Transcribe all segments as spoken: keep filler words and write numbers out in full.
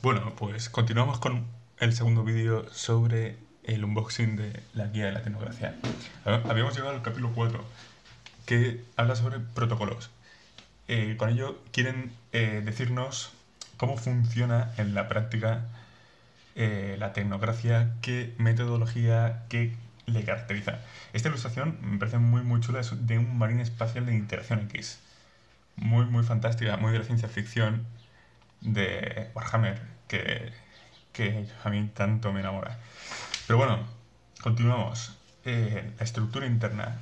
Bueno, pues continuamos con el segundo vídeo sobre el unboxing de la guía de la tecnografía. Habíamos llegado al capítulo cuatro, que habla sobre protocolos. Eh, con ello quieren eh, decirnos cómo funciona en la práctica eh, la tecnografía, qué metodología, qué le caracteriza. Esta ilustración me parece muy muy chula, es de un marín espacial de Interacción X. Muy muy fantástica, muy de la ciencia ficción de Warhammer, que, que a mí tanto me enamora. Pero bueno, continuamos. Eh, la estructura interna,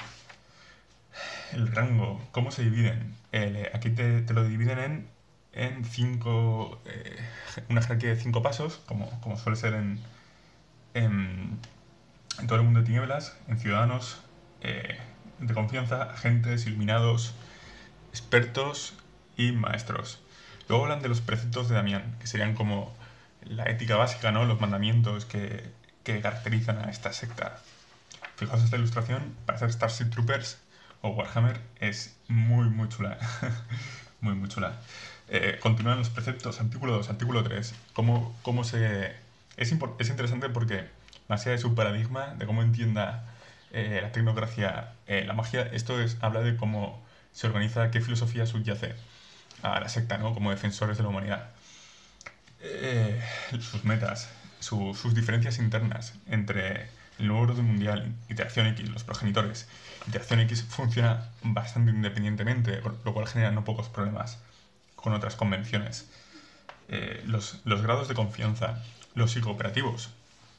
el rango, cómo se dividen. El, aquí te, te, lo dividen en, en cinco, eh, una jerarquía de cinco pasos, como, como suele ser en, en, en todo el mundo de tinieblas, en ciudadanos eh, de confianza, agentes, iluminados, expertos y maestros. Luego hablan de los preceptos de Damián, que serían como la ética básica, ¿no? Los mandamientos que, que caracterizan a esta secta. Fijaos, esta ilustración para hacer Starship Troopers o Warhammer es muy, muy chula. muy, muy chula. Eh, continúan los preceptos, artículo dos, artículo tres. Cómo, cómo se... Es, es interesante porque, más allá de su paradigma, de cómo entienda eh, la tecnografía, eh, la magia, esto es, habla de cómo se organiza, qué filosofía subyace a la secta, ¿no? Como defensores de la humanidad. Eh, sus metas, su, sus diferencias internas entre el nuevo orden mundial, Interacción X, los progenitores. Interacción X funciona bastante independientemente, lo cual genera no pocos problemas con otras convenciones. Eh, los, los grados de confianza, los psicooperativos.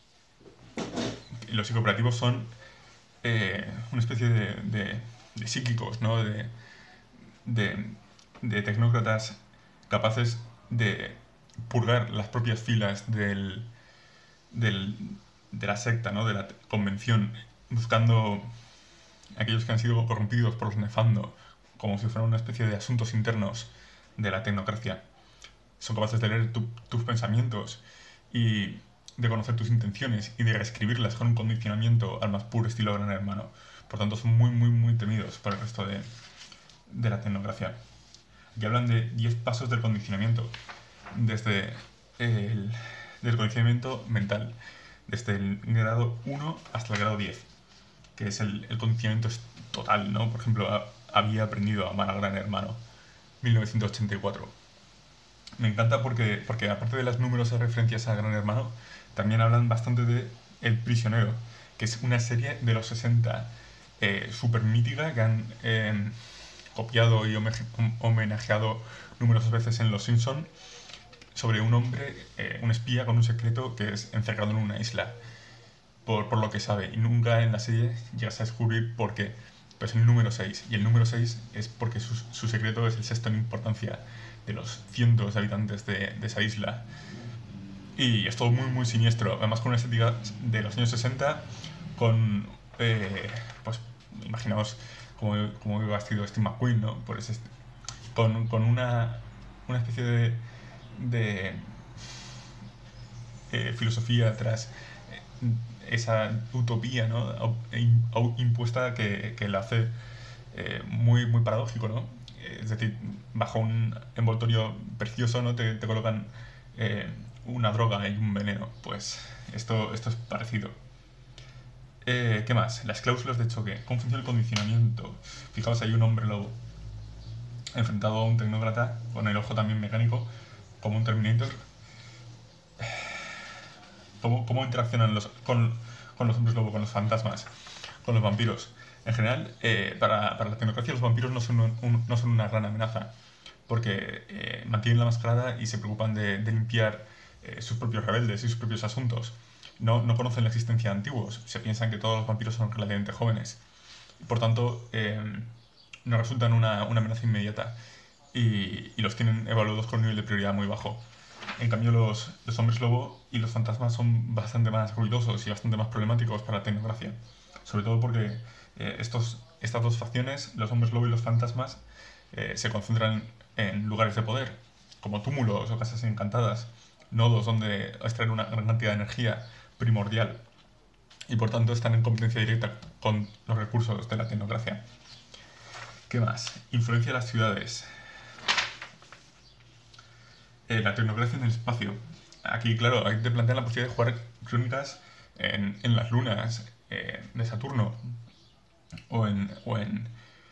Los psicooperativos son eh, una especie de, de, de psíquicos, ¿no? De, de, de tecnócratas capaces de purgar las propias filas del, del, de la secta, ¿no? De la convención, buscando aquellos que han sido corrompidos por los nefando, como si fueran una especie de asuntos internos de la tecnocracia. Son capaces de leer tu, tus pensamientos y de conocer tus intenciones y de reescribirlas con un condicionamiento al más puro estilo Gran Hermano. Por tanto, son muy, muy, muy temidos por el resto de, de la tecnografía. Aquí hablan de diez pasos del condicionamiento, desde el del condicionamiento mental, desde el grado uno hasta el grado diez, que es el, el condicionamiento total, ¿no? Por ejemplo, a, había aprendido a amar al Gran Hermano, mil novecientos ochenta y cuatro. Me encanta porque, porque aparte de las numerosas referencias a Gran Hermano, también hablan bastante de El Prisionero, que es una serie de los sesenta eh, súper mítica que han eh, copiado y homenajeado numerosas veces en Los Simpson, sobre un hombre, eh, un espía con un secreto que es encerrado en una isla, por, por lo que sabe, y nunca en la serie llegas a descubrir por qué. Pero es el número seis, y el número seis es porque su, su secreto es el sexto en importancia de los cientos de habitantes de, de esa isla. Y es todo muy, muy siniestro, además con una estética de los años sesenta, con, eh, pues, imaginaos cómo, cómo iba vestido Steve McQueen, ¿no? Por ese, con, con una, una especie de, de eh, filosofía tras eh, esa utopía, ¿no? impuesta que, que la hace eh, muy, muy paradójico, ¿no? Es decir, bajo un envoltorio precioso, ¿no? Te, te colocan eh, una droga y un veneno. Pues esto, esto es parecido. Eh, ¿Qué más? Las cláusulas de choque. ¿Cómo funciona el condicionamiento? Fijaos, hay un hombre lobo enfrentado a un tecnócrata con el ojo también mecánico, como un Terminator. ¿Cómo, cómo interaccionan los, con, con los hombres lobo, con los fantasmas, con los vampiros? En general, eh, para, para la tecnocracia los vampiros no son, un, un, no son una gran amenaza, porque eh, mantienen la mascarada y se preocupan de, de limpiar eh, sus propios rebeldes y sus propios asuntos. No, no conocen la existencia de antiguos, se piensan que todos los vampiros son relativamente jóvenes. Y por tanto, eh, no resultan una, una amenaza inmediata y, y los tienen evaluados con un nivel de prioridad muy bajo. En cambio, los, los hombres lobo y los fantasmas son bastante más ruidosos y bastante más problemáticos para la tecnografía. Sobre todo porque eh, estos, estas dos facciones, los hombres lobo y los fantasmas, eh, se concentran en lugares de poder, como túmulos o casas encantadas, nodos donde extraer una gran cantidad de energía primordial, y por tanto están en competencia directa con los recursos de la tecnocracia. ¿Qué más? Influencia de las ciudades. eh, la tecnocracia en el espacio. Aquí, claro, hay que plantear la posibilidad de jugar crónicas en, en las lunas eh, de Saturno o en, o en,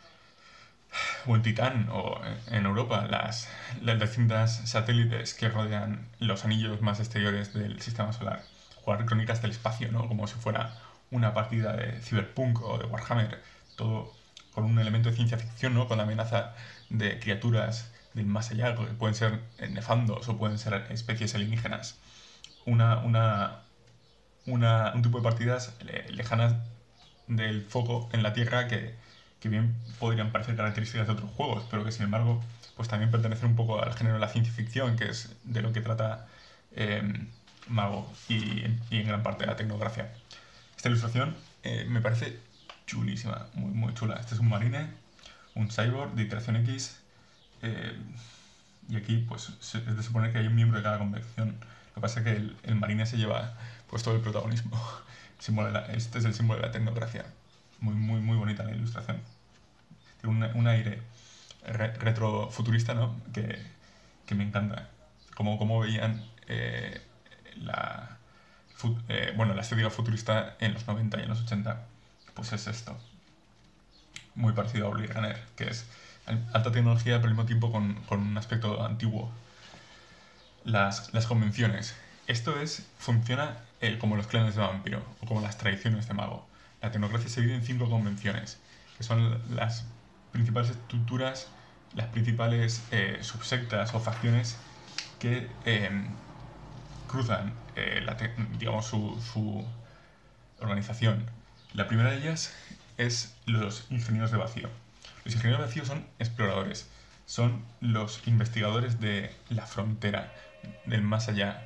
o en Titán o en Europa, las, las distintas satélites que rodean los anillos más exteriores del sistema solar. Jugar crónicas del espacio, ¿no? Como si fuera una partida de Cyberpunk o de Warhammer, todo con un elemento de ciencia ficción, ¿no? Con la amenaza de criaturas del más allá, que pueden ser nefandos o pueden ser especies alienígenas. Una, una, una, un tipo de partidas lejanas del foco en la Tierra que, que bien podrían parecer características de otros juegos, pero que sin embargo pues también pertenecen un poco al género de la ciencia ficción, que es de lo que trata eh, Mago y, y en gran parte de la tecnografía. Esta ilustración eh, me parece chulísima, muy, muy chula. Este es un marine, un cyborg de iteración X, eh, y aquí pues es de suponer que hay un miembro de cada convención. Lo que pasa es que el, el marine se lleva pues todo el protagonismo. Símbolo de la, este es el símbolo de la tecnocracia. Muy, muy, muy bonita la ilustración. Tiene un, un aire re, retrofuturista, ¿no? Que, que me encanta. Como, como veían eh, la, fut, eh, bueno, la estética futurista en los noventa y en los ochenta. Pues es esto. Muy parecido a Blade Runner, que es alta tecnología pero al mismo tiempo con, con un aspecto antiguo. Las, las convenciones. Esto es, funciona eh, como los clanes de vampiro o como las tradiciones de mago. La tecnocracia se divide en cinco convenciones, que son las principales estructuras, las principales eh, subsectas o facciones que eh, cruzan eh, la te digamos su, su organización. La primera de ellas es los ingenieros de vacío. Los ingenieros de vacío son exploradores, son los investigadores de la frontera, del más allá.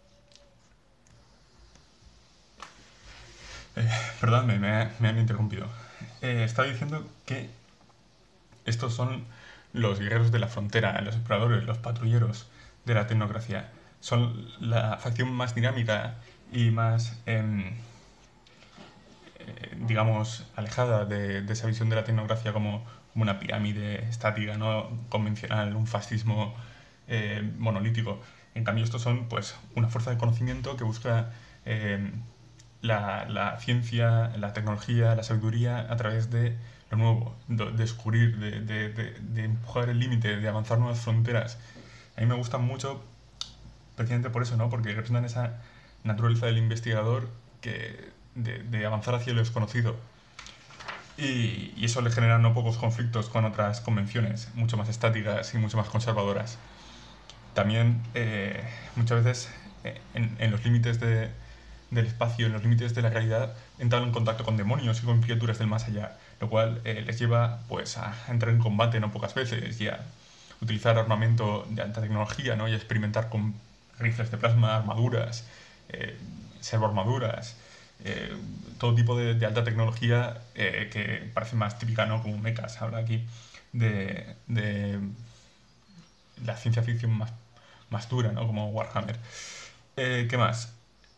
Eh, perdónme, me, me han interrumpido. Eh, estaba diciendo que estos son los guerreros de la frontera, los exploradores, los patrulleros de la tecnocracia. Son la facción más dinámica y más, eh, eh, digamos, alejada de, de esa visión de la tecnocracia como, como una pirámide estática, no convencional, un fascismo eh, monolítico. En cambio, estos son pues una fuerza de conocimiento que busca eh, la, la ciencia, la tecnología, la sabiduría a través de lo nuevo, de descubrir, de, de, de, de empujar el límite, de avanzar nuevas fronteras. A mí me gustan mucho precisamente por eso, ¿no? Porque representan esa naturaleza del investigador que, de, de avanzar hacia lo desconocido. Y, y eso le genera no pocos conflictos con otras convenciones, mucho más estáticas y mucho más conservadoras. También eh, muchas veces eh, en, en los límites de, del espacio, en los límites de la realidad, entran en contacto con demonios y con criaturas del más allá, lo cual eh, les lleva pues, a entrar en combate no pocas veces y a utilizar armamento de alta tecnología, ¿no? Y a experimentar con rifles de plasma, armaduras, eh, servoarmaduras, eh, todo tipo de, de alta tecnología eh, que parece más típica, ¿no? Como mechas, habla aquí de, de la ciencia ficción más, más dura, ¿no? Como Warhammer. Eh, ¿Qué más?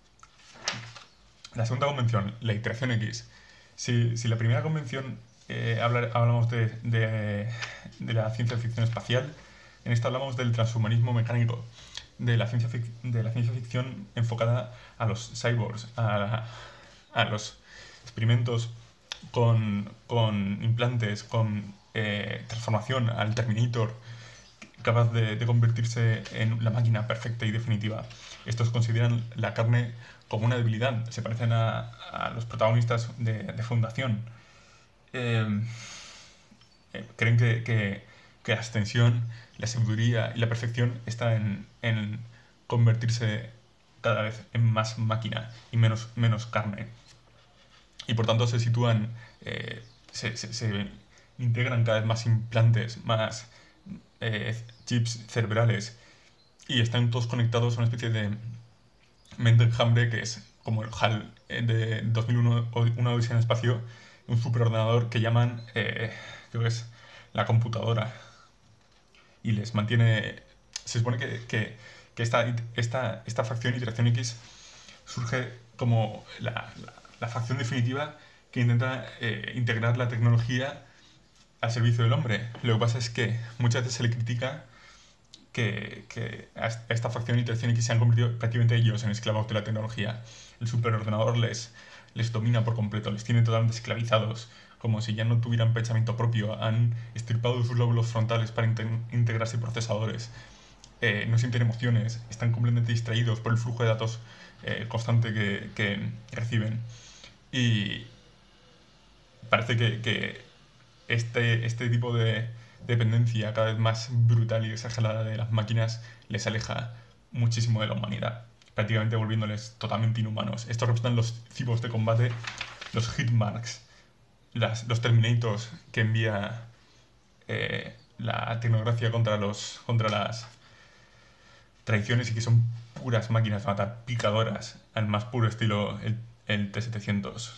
La segunda convención, la iteración X. Si, si la primera convención eh, habla, hablamos de, de, de la ciencia ficción espacial, en esta hablamos del transhumanismo mecánico, de la ciencia, fic de la ciencia ficción enfocada a los cyborgs, a, a los experimentos con, con implantes, con eh, transformación al Terminator, capaz de, de convertirse en la máquina perfecta y definitiva. Estos consideran la carne como una debilidad, se parecen a, a los protagonistas de, de Fundación. Eh, eh, creen que, que, que la extensión, la sabiduría y la perfección está en, en convertirse cada vez en más máquina y menos, menos carne. Y por tanto se sitúan, eh, se, se, se integran cada vez más implantes, más eh, chips cerebrales y están todos conectados a una especie de mente enjambre que es como el HAL de dos mil uno, una odisea en el espacio, un superordenador que llaman, eh, creo que es la computadora, y les mantiene. Se supone que, que, que esta, esta, esta facción Iteración X surge como la, la, la facción definitiva que intenta eh, integrar la tecnología al servicio del hombre. Lo que pasa es que muchas veces se le critica que, que a esta facción Interacción X se han convertido prácticamente ellos en esclavos de la tecnología. El superordenador les, les domina por completo, les tiene totalmente esclavizados, como si ya no tuvieran pensamiento propio, han estirpado sus lóbulos frontales para integrarse procesadores, eh, no sienten emociones, están completamente distraídos por el flujo de datos eh, constante que, que reciben. Y parece que, que este, este tipo de dependencia cada vez más brutal y exagerada de las máquinas les aleja muchísimo de la humanidad, prácticamente volviéndoles totalmente inhumanos. Estos representan los cibos de combate, los hitmarks, las, los terminators que envía eh, la tecnocracia contra, los, contra las tradiciones y que son puras máquinas de matar, picadoras, al más puro estilo el, el T setecientos.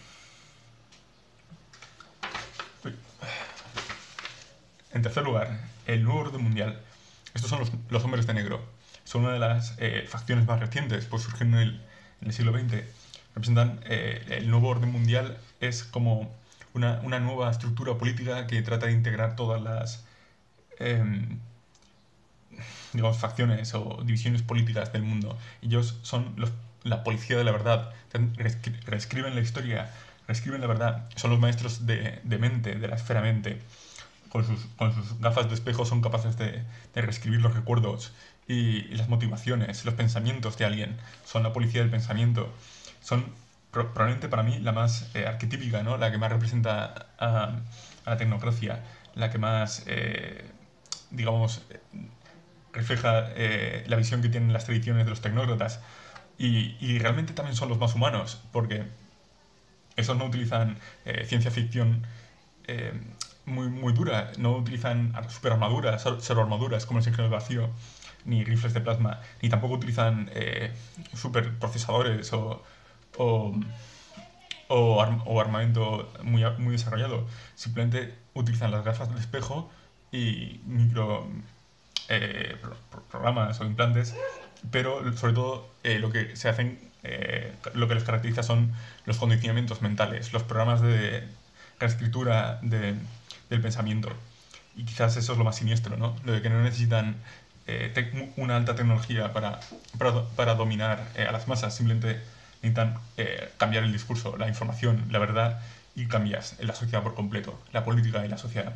En tercer lugar, el nuevo orden mundial. Estos son los, los hombres de negro. Son una de las eh, facciones más recientes, pues surgieron en el, en el siglo veinte. Representan eh, el nuevo orden mundial, es como una, una nueva estructura política que trata de integrar todas las eh, digamos, facciones o divisiones políticas del mundo. Ellos son los, la policía de la verdad. Reescriben la historia, reescriben la verdad. Son los maestros de, de mente, de la esfera mente. Con sus, con sus gafas de espejo son capaces de, de reescribir los recuerdos y, y las motivaciones, los pensamientos de alguien. Son la policía del pensamiento. Son pro, probablemente para mí la más eh, arquetípica, ¿no? La que más representa a, a la tecnocracia, la que más, eh, digamos, refleja eh, la visión que tienen las tradiciones de los tecnócratas. Y, y realmente también son los más humanos, porque esos no utilizan eh, ciencia ficción eh, muy, muy dura, no utilizan superarmaduras, solo armaduras como los ingenieros del vacío, ni rifles de plasma, ni tampoco utilizan eh, superprocesadores o, o, o, arm o armamento muy, muy desarrollado. Simplemente utilizan las gafas del espejo y micro eh, pro programas o implantes, pero sobre todo eh, lo que se hacen, eh, lo que les caracteriza son los condicionamientos mentales, los programas de reescritura de, del pensamiento. Y quizás eso es lo más siniestro, ¿no? Lo de que no necesitan eh, una alta tecnología para, para, para dominar eh, a las masas, simplemente necesitan eh, cambiar el discurso, la información, la verdad, y cambias en la sociedad por completo, la política y la sociedad.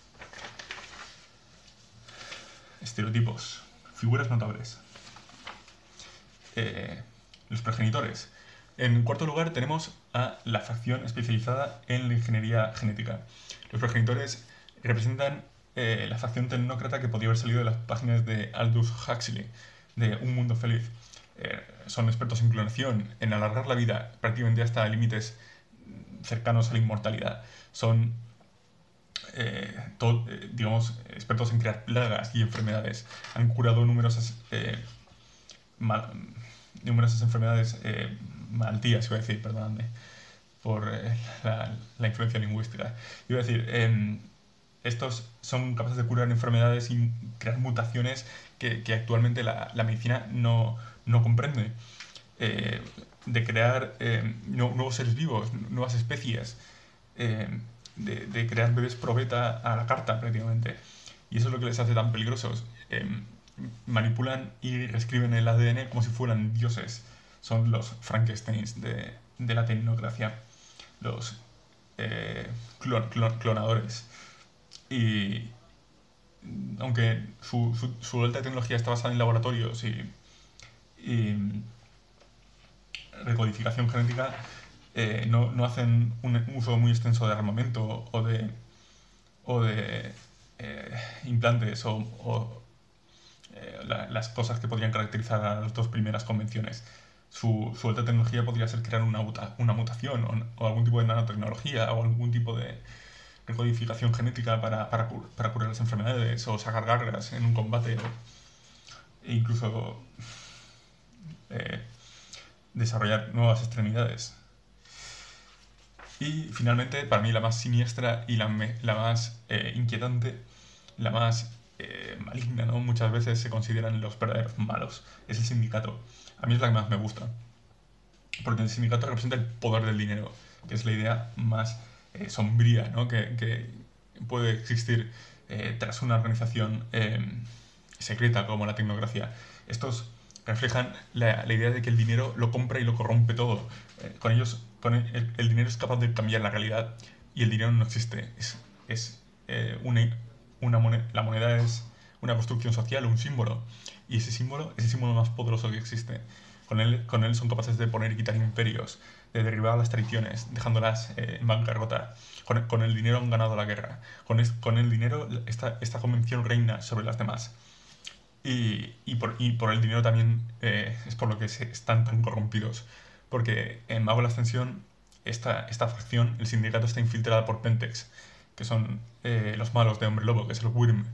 Estereotipos, figuras notables. Eh, los progenitores. En cuarto lugar tenemos a la facción especializada en la ingeniería genética. Los progenitores representan eh, la facción tecnócrata que podría haber salido de las páginas de Aldous Huxley, de Un Mundo Feliz. Eh, son expertos en clonación, en alargar la vida prácticamente hasta límites cercanos a la inmortalidad. Son, eh, todo, eh, digamos, expertos en crear plagas y enfermedades. Han curado numerosas, eh, mal, numerosas enfermedades, eh, malaltías, iba a decir, perdóname, por eh, la, la influencia lingüística. Iba a decir, eh, estos son capaces de curar enfermedades y crear mutaciones que, que actualmente la, la medicina no, no comprende. Eh, de crear eh, nuevos seres vivos, nuevas especies, eh, de, de crear bebés probeta a la carta prácticamente. Y eso es lo que les hace tan peligrosos. Eh, manipulan y reescriben el A D N como si fueran dioses. Son los Frankensteins de, de la tecnocracia, los eh, clon, clon, clonadores. Y aunque su, su, su alta tecnología está basada en laboratorios y, y recodificación genética, eh, no, no hacen un uso muy extenso de armamento o de, o de eh, implantes o, o eh, la, las cosas que podrían caracterizar a las dos primeras convenciones. Su, su alta tecnología podría ser crear una, una mutación o, o algún tipo de nanotecnología o algún tipo de recodificación genética para, para, para curar las enfermedades o sacar garras en un combate o, e incluso eh, desarrollar nuevas extremidades. Y finalmente, para mí la más siniestra y la, me, la más eh, inquietante, la más eh, maligna, ¿no? Muchas veces se consideran los verdaderos malos, es el sindicato. A mí es la que más me gusta, porque el sindicato representa el poder del dinero, que es la idea más eh, sombría, ¿no? que, que puede existir eh, tras una organización eh, secreta como la tecnocracia. Estos reflejan la, la idea de que el dinero lo compra y lo corrompe todo. Eh, con ellos, con el, el dinero es capaz de cambiar la realidad y el dinero no existe. Es, es eh, una, una moneda, la moneda es una construcción social, un símbolo. Y ese símbolo es el símbolo más poderoso que existe. Con él, con él son capaces de poner y quitar imperios, de derribar las tradiciones, dejándolas eh, en bancarrota. Con, con el dinero han ganado la guerra. Con, es, con el dinero esta, esta convención reina sobre las demás. Y, y, por, y por el dinero también eh, es por lo que se, están tan corrompidos. Porque en Mago de la Ascensión, esta, esta facción, el sindicato, está infiltrada por Pentex, que son eh, los malos de Hombre Lobo, que es el Wyrm.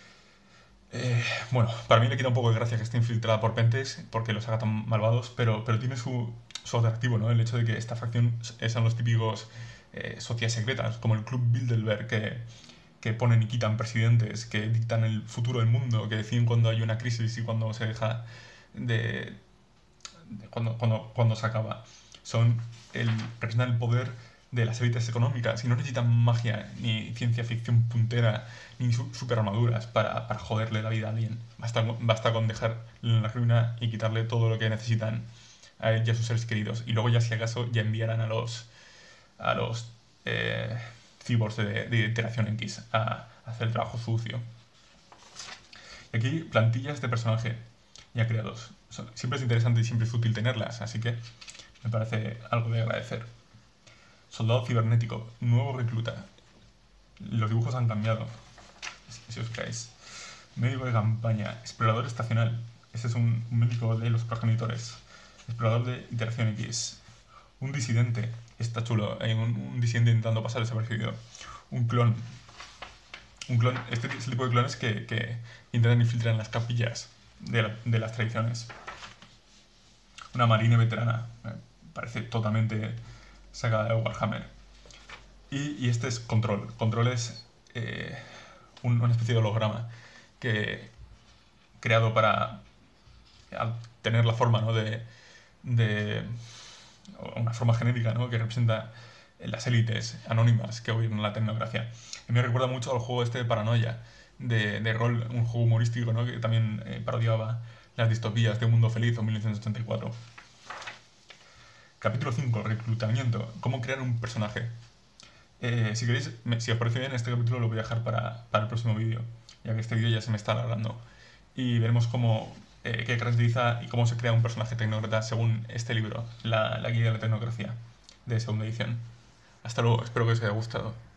Eh, bueno, para mí le quita un poco de gracia que esté infiltrada por Pentex, porque los haga tan malvados, pero, pero tiene su, su atractivo, ¿no? El hecho de que esta facción son los típicos eh, sociedades secretas, como el Club Bilderberg, que, que ponen y quitan presidentes, que dictan el futuro del mundo, que deciden cuando hay una crisis y cuando se deja de... de cuando, cuando, cuando se acaba. Son el, representan el poder de las élites económicas y no necesitan magia, ni ciencia ficción puntera, ni su, super armaduras para, para joderle la vida a alguien. Basta, basta con dejarle en la ruina y quitarle todo lo que necesitan a él y a sus seres queridos. Y luego ya si acaso ya enviarán a los a los eh, cyborgs de, de iteración X a, a hacer el trabajo sucio. Y aquí plantillas de personaje ya creados. Son, siempre es interesante y siempre es útil tenerlas, así que me parece algo de agradecer. Soldado cibernético, nuevo recluta. Los dibujos han cambiado, si os caéis. Médico de campaña, explorador estacional. Este es un, un médico de los progenitores. Explorador de iteración X. Un disidente. Está chulo. Hay un, un disidente intentando pasar desapercibido. Un clon. Un clon. Este es el tipo de clones que, que intentan infiltrar en las capillas de, la, de las tradiciones. Una marine veterana. Me parece totalmente sacada de Warhammer. Y, y este es Control. Control es eh, un, una especie de holograma que creado para tener la forma, ¿no?, de, de una forma genérica, ¿no?, que representa las élites anónimas que gobiernan la tecnocracia. Y me recuerda mucho al juego este de Paranoia, de, de rol, un juego humorístico, ¿no?, que también eh, parodiaba las distopías de Un Mundo Feliz o mil novecientos ochenta y cuatro. Capítulo cinco, reclutamiento. ¿Cómo crear un personaje? Eh, si queréis, me, si os parece bien, este capítulo lo voy a dejar para, para el próximo vídeo, ya que este vídeo ya se me está alargando. Y veremos cómo, eh, qué caracteriza y cómo se crea un personaje tecnócrata según este libro, la, la guía de la tecnocracia, de segunda edición. Hasta luego, espero que os haya gustado.